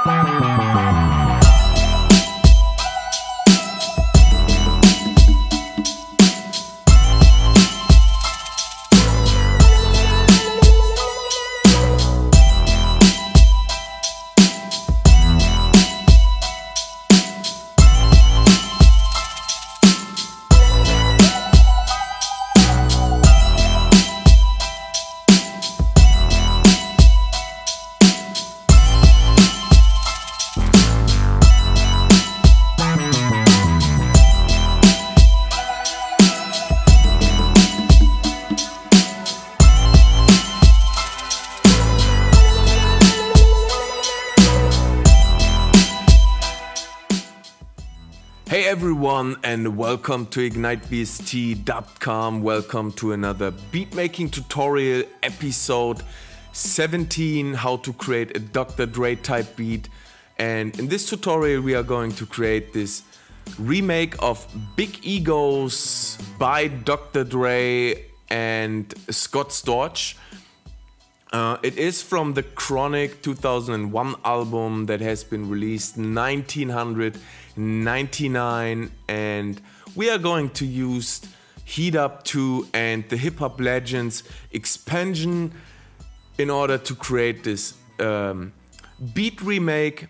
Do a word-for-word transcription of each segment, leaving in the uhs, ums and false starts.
Hey everyone, and welcome to ignite v s t dot com. Welcome to another beatmaking tutorial, episode seventeen, how to create a Doctor Dre type beat. And in this tutorial we are going to create this remake of Big Egos by Doctor Dre and Scott Storch. Uh, it is from the Chronic two thousand one album that has been released nineteen ninety-nine, and we are going to use Heat Up two and the Hip Hop Legends expansion in order to create this um, beat remake.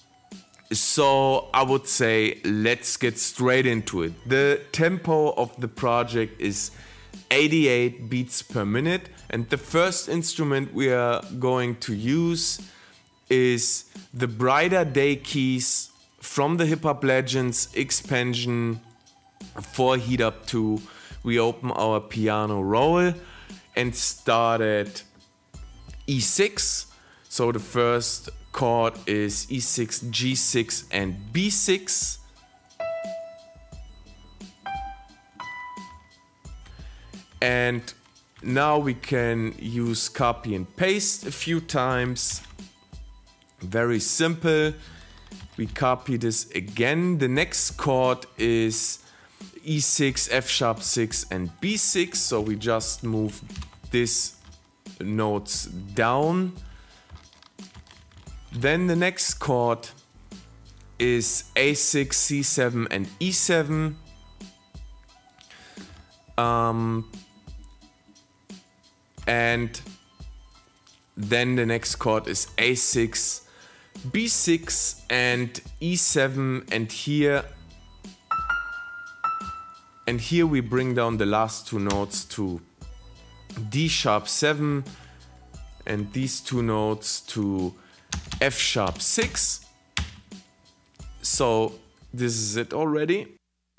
So I would say let's get straight into it. The tempo of the project is eighty-eight beats per minute, and the first instrument we are going to use is the Brighter Day keys from the Hip Hop Legends expansion for Heat Up two. We open our piano roll and start at E six. So the first chord is E six, G six and B six. And now we can use copy and paste a few times. Very simple. We copy this again. The next chord is E six, F sharp six and B six. So we just move these notes down. Then the next chord is A six, C seven and E seven. Um, and then the next chord is A six, B six and E seven, and here and here we bring down the last two notes to D sharp seven and these two notes to F sharp six. So this is it already.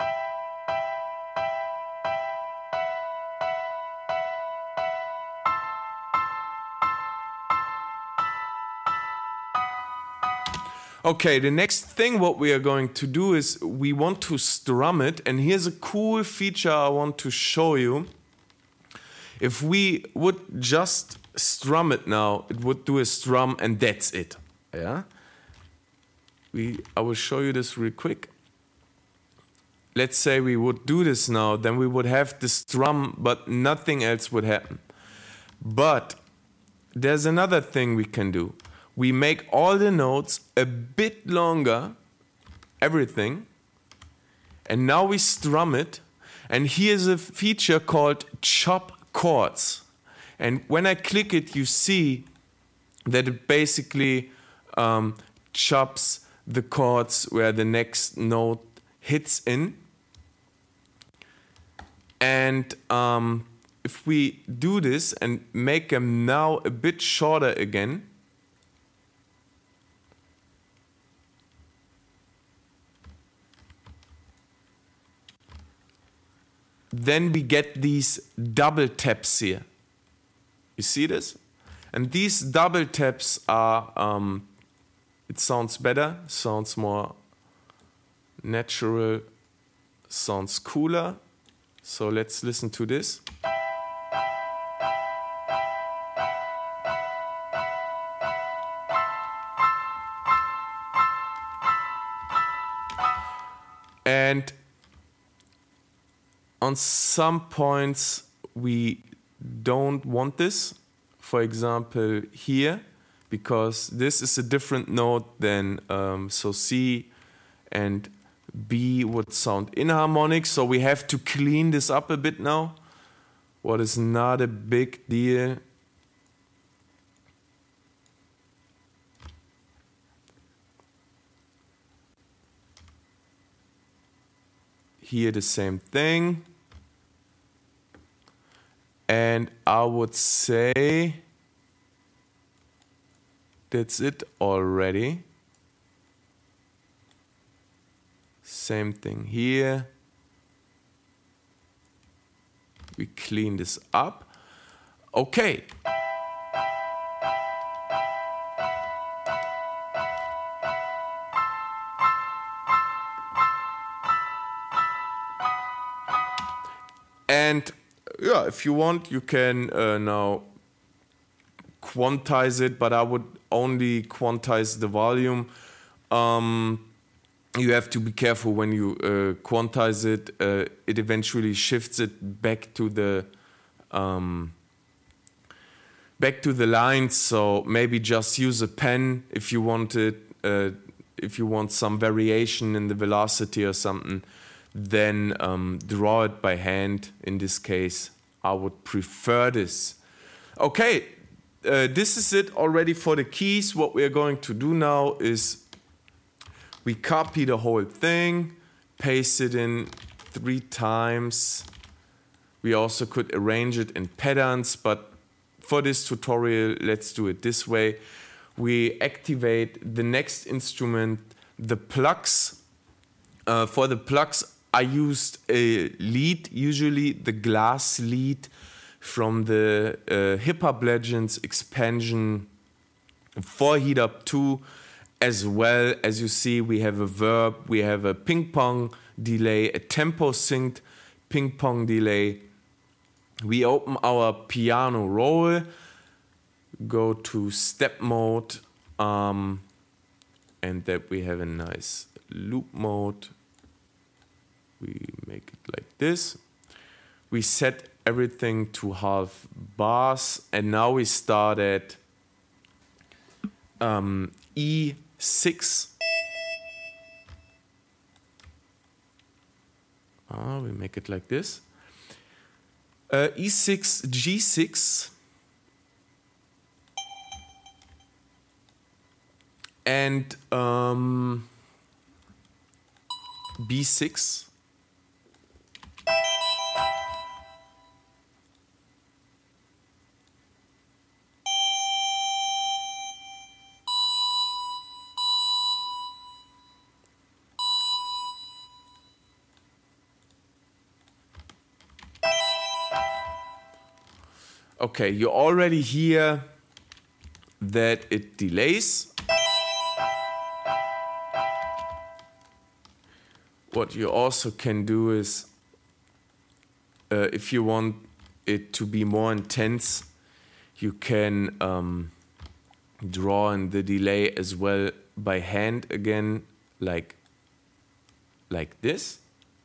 Okay, the next thing what we are going to do is we want to strum it, and here's a cool feature I want to show you. If we would just strum it now, it would do a strum and that's it. Yeah. We I will show you this real quick. Let's say we would do this now, then we would have the strum, but nothing else would happen. But there's another thing we can do. We make all the notes a bit longer, everything, and now we strum it. And here's a feature called Chop Chords. And when I click it, you see that it basically um, chops the chords where the next note hits in. And um, if we do this and make them now a bit shorter again, then we get these double taps here. You see this? And these double taps are, um, it sounds better, sounds more natural, sounds cooler. So let's listen to this. And on some points we don't want this. For example, here because this is a different note than, um, so C and B would sound inharmonic, so we have to clean this up a bit now. What is not a big deal. Here the same thing. And I would say that's it already. Same thing here. We clean this up. Okay. And yeah, if you want, you can uh, now quantize it, but I would only quantize the volume. Um, you have to be careful when you uh, quantize it. Uh, it eventually shifts it back to the um, back to the lines. So maybe just use a pen if you want it. Uh, if you want some variation in the velocity or something, then um, draw it by hand. In this case, I would prefer this. Okay, uh, this is it already for the keys. What we are going to do now is we copy the whole thing, paste it in three times. We also could arrange it in patterns, but for this tutorial, let's do it this way. We activate the next instrument, the plugs. Uh, for the plugs, I used a lead, usually the glass lead from the uh, Hip Hop Legends expansion for Heat Up two. As well, as you see, we have a verb, we have a ping pong delay, a tempo synced ping pong delay. We open our piano roll, go to step mode, um, and that we have a nice loop mode. We make it like this. We set everything to half bars, and now we start at um, E six. Ah, we make it like this. Uh, E six, G six. And um, B six. Okay, you already hear that it delays. What you also can do is, uh, if you want it to be more intense, you can um, draw in the delay as well by hand again, like, like this.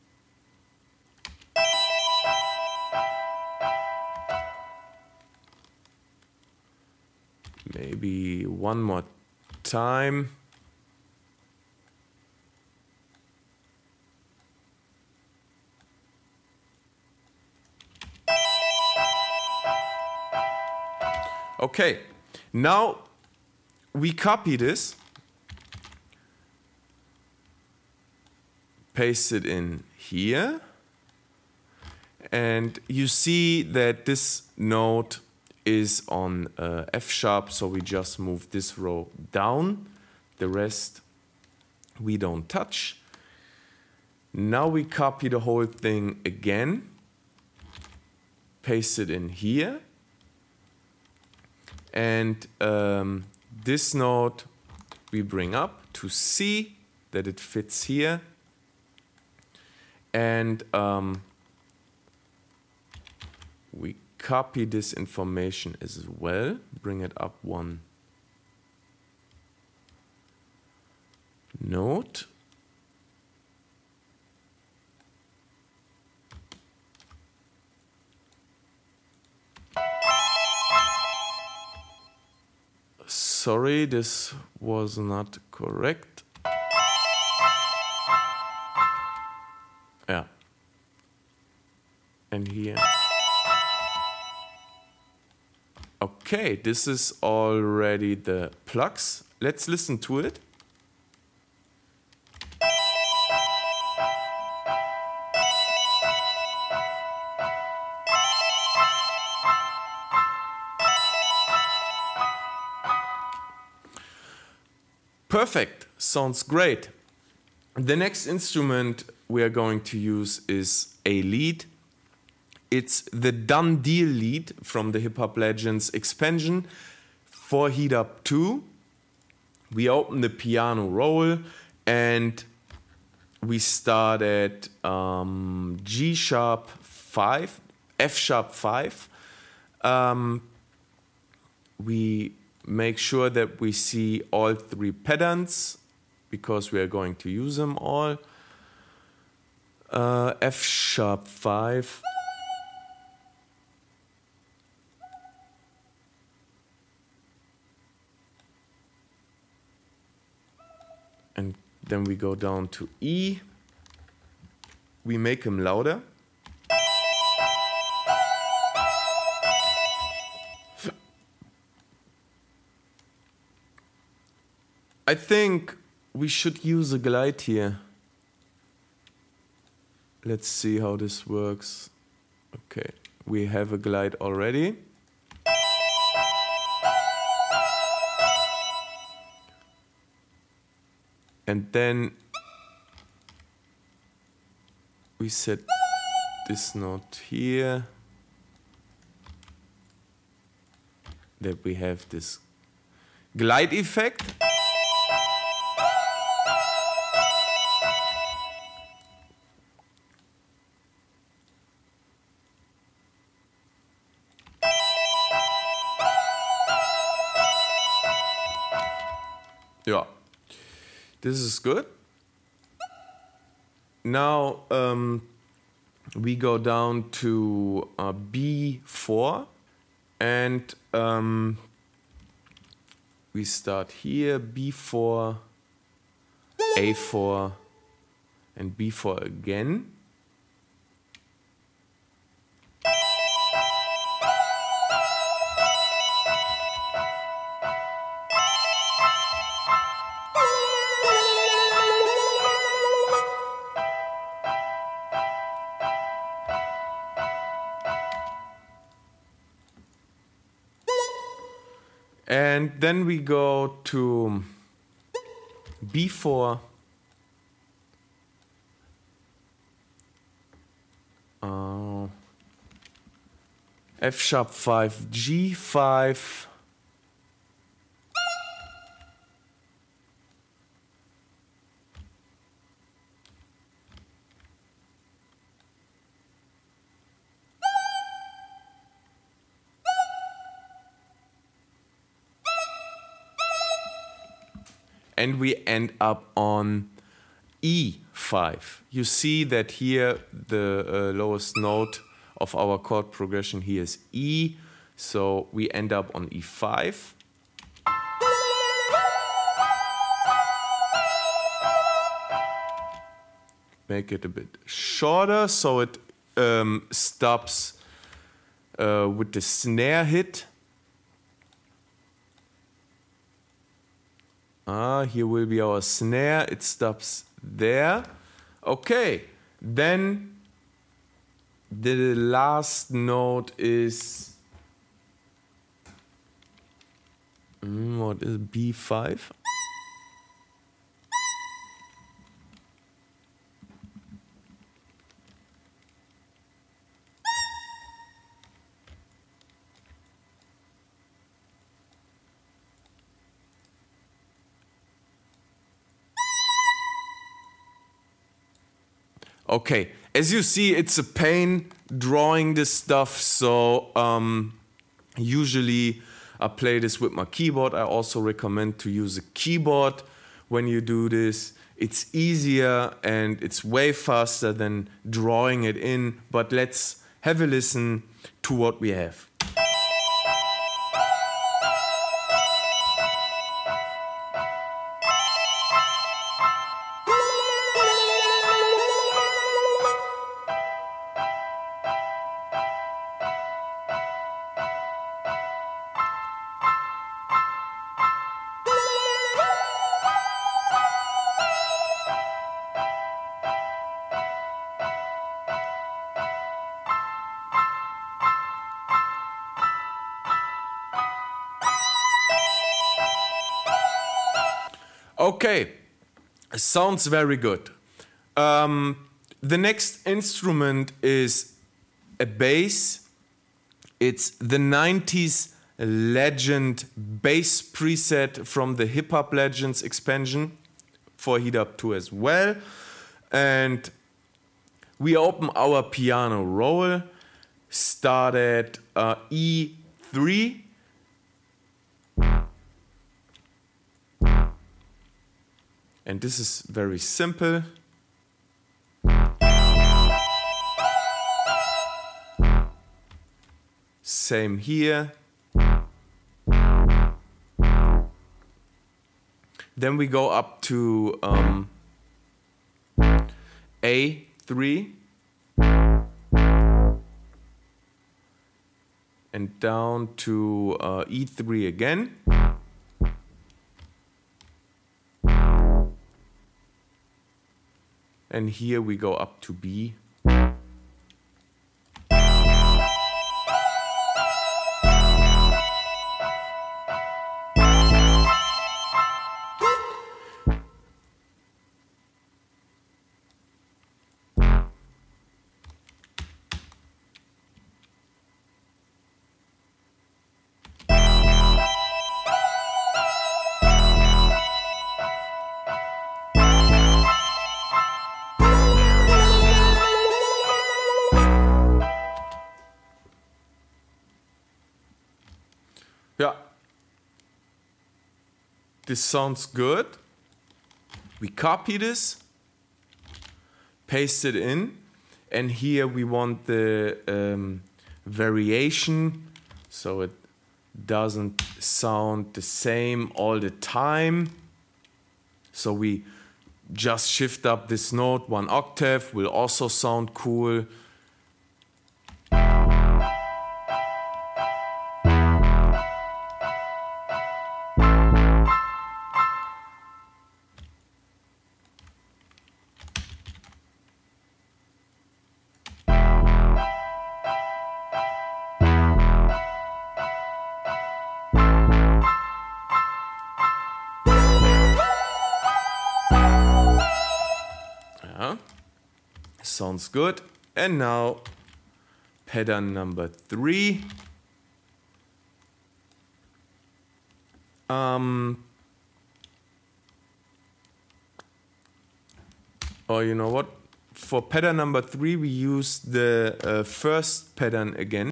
Maybe one more time. Okay, now we copy this, paste it in here, and you see that this note is on uh, F sharp, so we just move this row down. The rest we don't touch. Now we copy the whole thing again, paste it in here, and um, this note we bring up to C, that it fits here, and um, we copy this information as well, bring it up one note. sorry, this was not correct. Yeah. And here. Okay, this is already the plugs. Let's listen to it. Perfect, sounds great. The next instrument we are going to use is a lead. It's the Done Deal lead from the Hip Hop Legends expansion for Heat Up two. We open the piano roll and we start at um, G sharp five, F sharp five. Um, we make sure that we see all three patterns because we are going to use them all. Uh, F sharp five. And then we go down to E. We make them louder. I think we should use a glide here. Let's see how this works. Okay, we have a glide already. And then we set this note here, that we have this glide effect. Yeah. This is good. Now um, we go down to uh, B four and um, we start here, B four, A four and B four again. And then we go to B four, uh, F sharp five, G five, and we end up on E five. You see that here the uh, lowest note of our chord progression here is E, so we end up on E five. Make it a bit shorter so it um, stops uh, with the snare hit. Ah, here will be our snare. It stops there. Okay, then the last note is mm, what is B five? Okay, as you see, it's a pain drawing this stuff, so um, usually I play this with my keyboard. I also recommend to use a keyboard when you do this. It's easier and it's way faster than drawing it in, but let's have a listen to what we have. Okay, sounds very good. Um, the next instrument is a bass. It's the nineties Legend bass preset from the Hip Hop Legends expansion for Heat Up two as well. And we open our piano roll, start at uh, E three. And this is very simple. Same here. Then we go up to um, A three. And down to uh, E three again. And here we go up to B. Yeah, this sounds good. We copy this, paste it in, and here we want the um, variation so it doesn't sound the same all the time. So we just shift up this note one octave, will also sound cool. Sounds good. And now pattern number three. Um, oh, you know what? For pattern number three, we use the uh, first pattern again.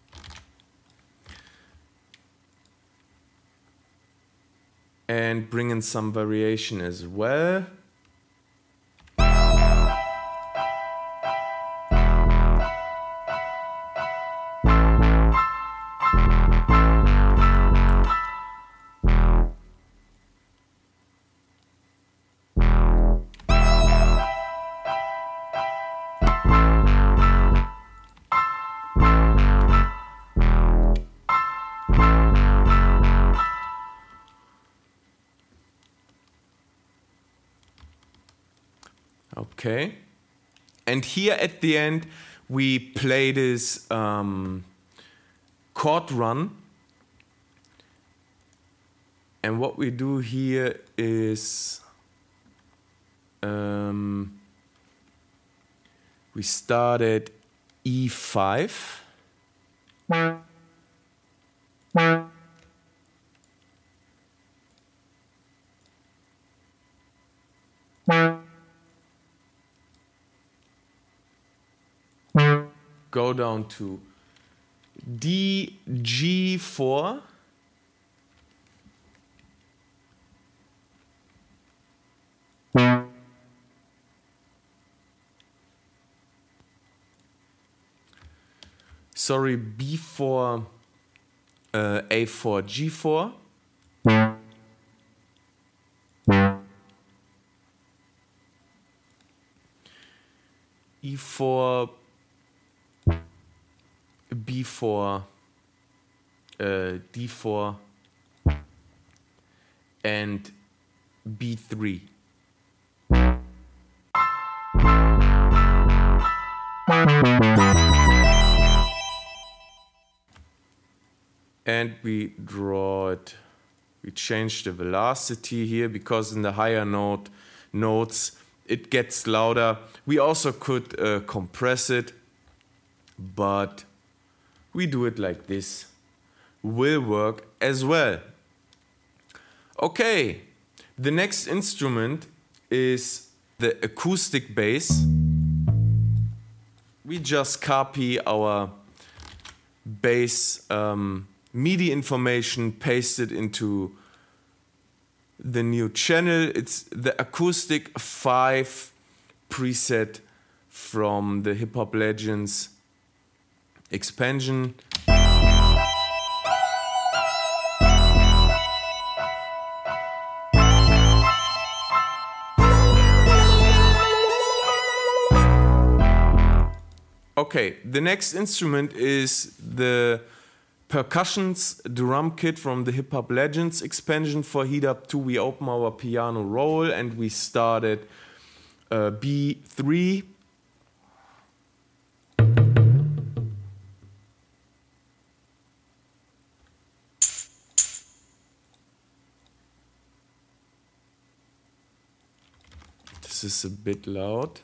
And bring in some variation as well. Okay, and here at the end we play this um, chord run, and what we do here is um, we start at E five. Go down to D G four. Sorry, B four, uh, A four, G four. E four, B four, uh, D four, and B three. And we draw it We change the velocity here because in the higher note notes it gets louder. We also could uh, compress it, but we do it like this. Will work as well. Okay, the next instrument is the acoustic bass. We just copy our bass um, MIDI information, paste it into the new channel. It's the acoustic five preset from the Hip Hop Legends expansion. Okay, the next instrument is the Percussions drum kit from the Hip Hop Legends expansion for Heat Up two. We open our piano roll and we started uh, B three. This is a bit loud.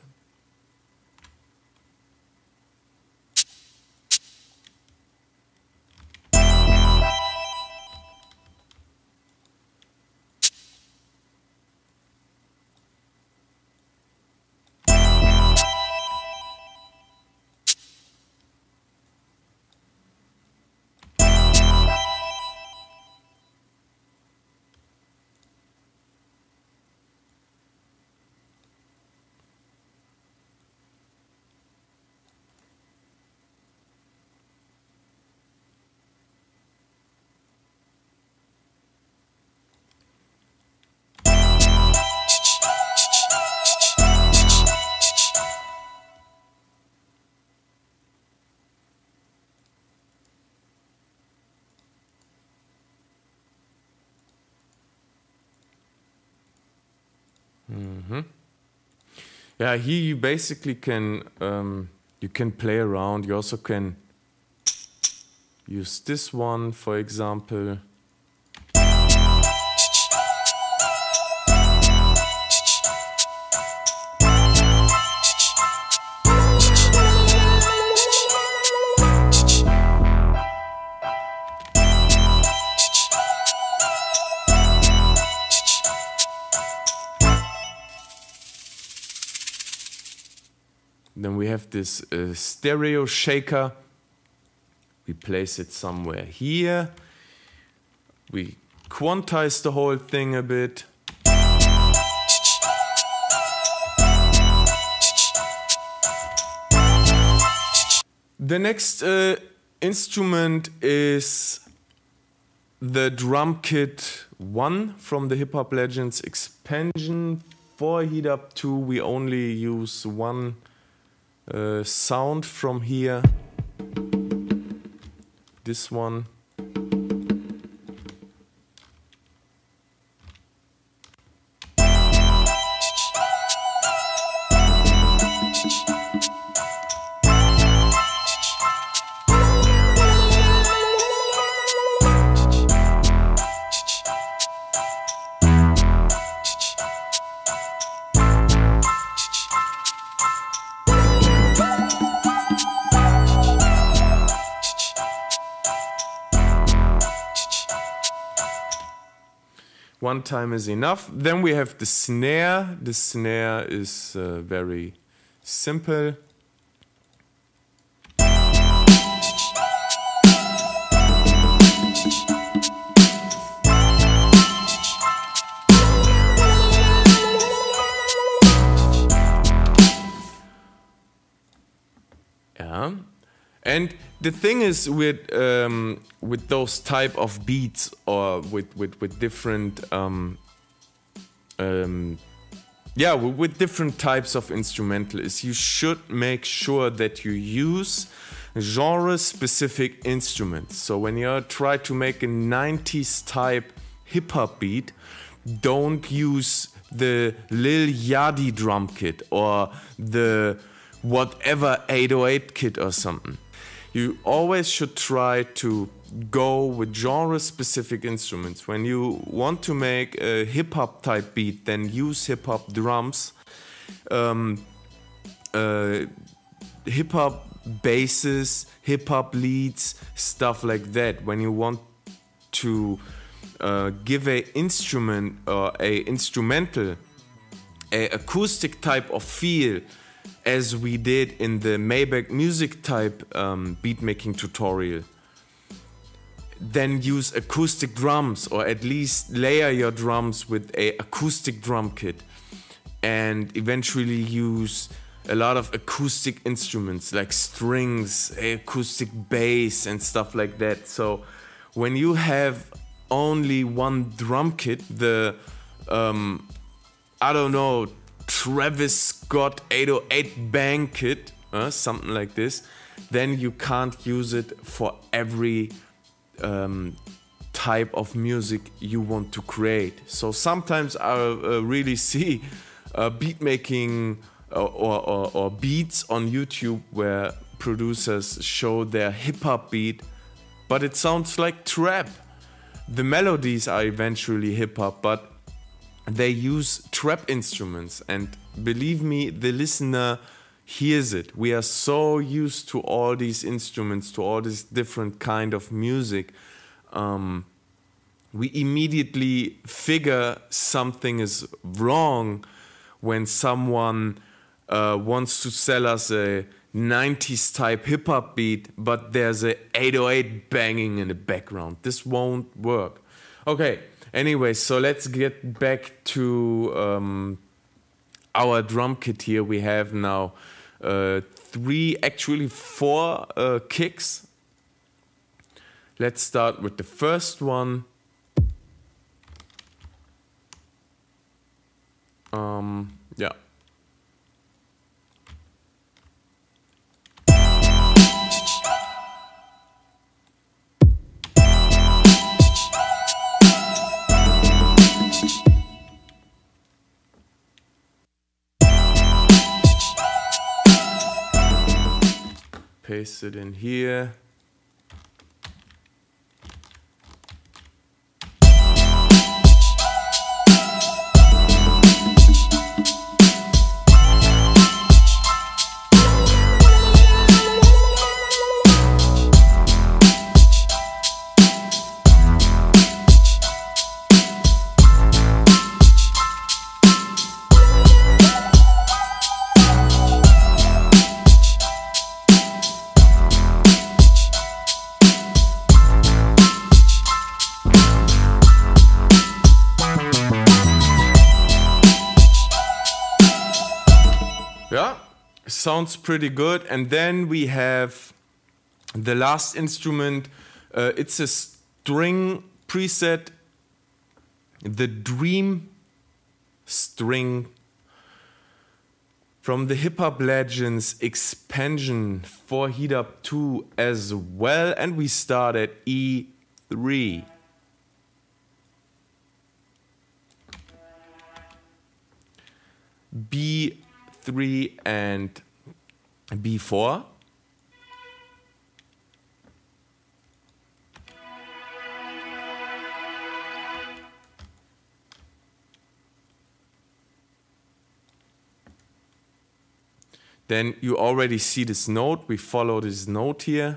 Mm-hmm. Yeah, here you basically can um, you can play around. You also can use this one, for example. Then we have this uh, stereo shaker. We place it somewhere here. We quantize the whole thing a bit. The next uh, instrument is the drum kit one from the Hip Hop Legends expansion. For Heat Up two we only use one Uh, sound from here, this one. One time is enough. Then we have the snare. The snare is uh, very simple. Yeah. And the thing is with um, with those type of beats or with with with different um, um, yeah with, with different types of instrumentalists, you should make sure that you use genre-specific instruments. So when you try to make a nineties type hip hop beat, don't use the Lil Yachty drum kit or the whatever eight oh eight kit or something. You always should try to go with genre-specific instruments. When you want to make a hip-hop type beat, then use hip-hop drums, um, uh, hip-hop basses, hip-hop leads, stuff like that. When you want to uh, give a instrument or a instrumental, a acoustic type of feel, as we did in the Maybach music type um, beat making tutorial, then use acoustic drums, or at least layer your drums with a acoustic drum kit, and eventually use a lot of acoustic instruments like strings, acoustic bass and stuff like that. So when you have only one drum kit, the um, I don't know, Travis Scott eight oh eight bang kit, uh, something like this, then you can't use it for every um, type of music you want to create. So sometimes I uh, really see uh, beat making or, or, or beats on YouTube where producers show their hip hop beat, but it sounds like trap. The melodies are eventually hip hop, but they use trap instruments, and believe me, the listener hears it. We are so used to all these instruments, to all this different kind of music. Um, we immediately figure something is wrong when someone uh, wants to sell us a nineties type hip hop beat, but there's a eight oh eight banging in the background. This won't work. Okay. Anyway, so let's get back to um, our drum kit here. We have now uh, three, actually four uh, kicks. Let's start with the first one. Um, yeah. Paste it in here. Yeah, sounds pretty good. And then we have the last instrument. Uh, it's a string preset, the Dream string from the Hip Hop Legends expansion for Heat Up two as well. And we start at E three. B three and B four. Then you already see this note. We follow this note here.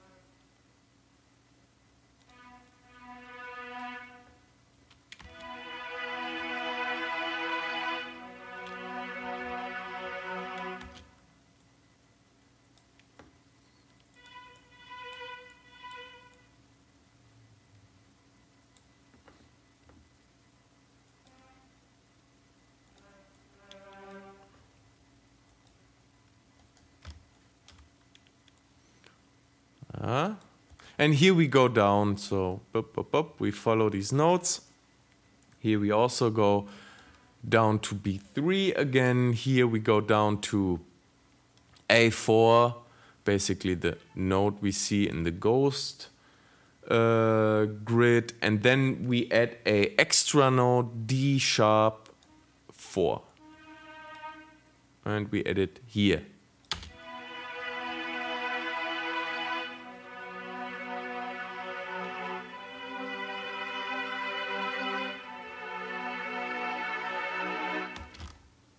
Uh, and here we go down, so bup, bup, bup, we follow these notes. Here we also go down to B three again. Here we go down to A four, basically the note we see in the Ghost uh, grid. And then we add a extra note, D sharp four. And we add it here.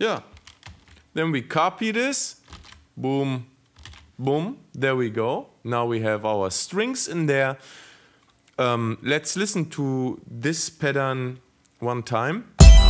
yeah. Then we copy this, boom, boom, there we go. Now we have our strings in there. Um, let's listen to this pattern one time.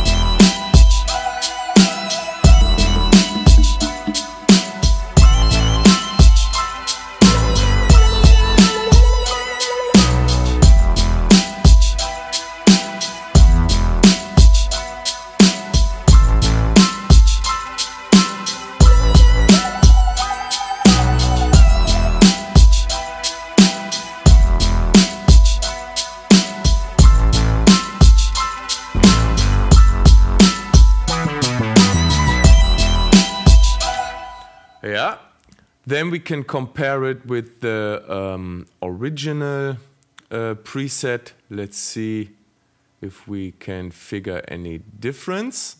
Yeah, then we can compare it with the um, original uh, preset. Let's see if we can figure any difference.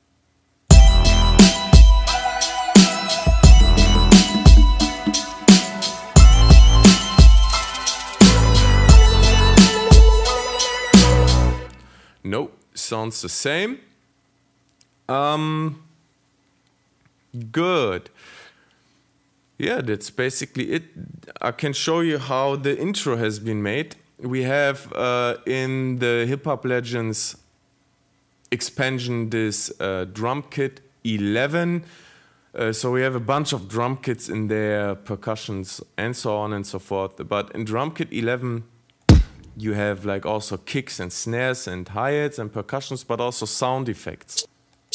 Nope, sounds the same. Um, good. Yeah, that's basically it. I can show you how the intro has been made. We have uh, in the Hip Hop Legends expansion this uh, drum kit eleven. Uh, so we have a bunch of drum kits in there, percussions and so on and so forth. But in drum kit eleven, you have like also kicks and snares and hi-hats and percussions, but also sound effects.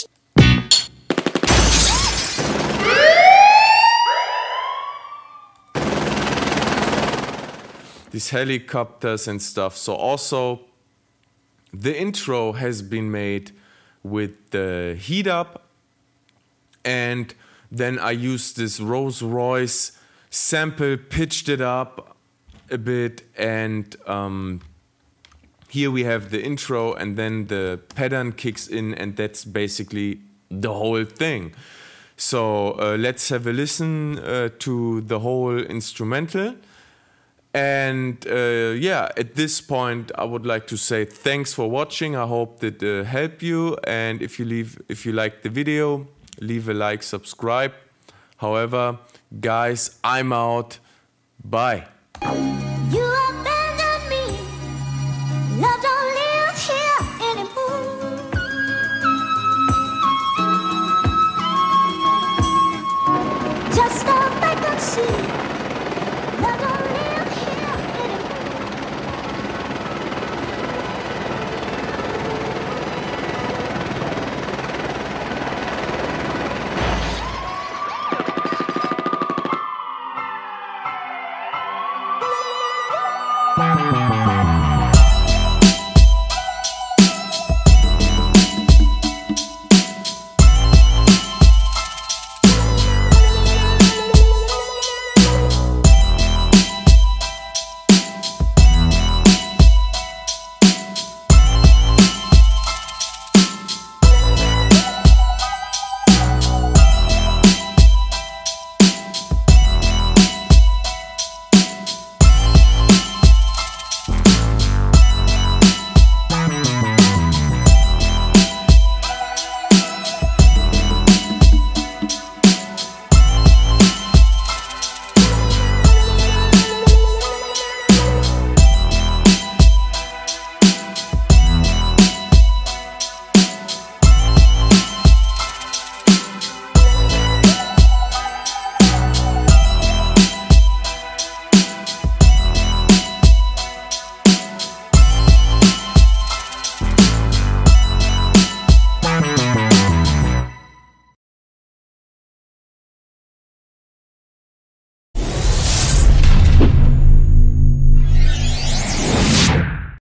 These helicopters and stuff. So also the intro has been made with the heat up, and then I used this Rolls Royce sample, pitched it up a bit, and um, here we have the intro, and then the pattern kicks in, and that's basically the whole thing. So uh, let's have a listen uh, to the whole instrumental. And uh, yeah, at this point, I would like to say thanks for watching. I hope that uh, helped you. And if you leave, if you like the video, leave a like, subscribe. However, guys, I'm out. Bye.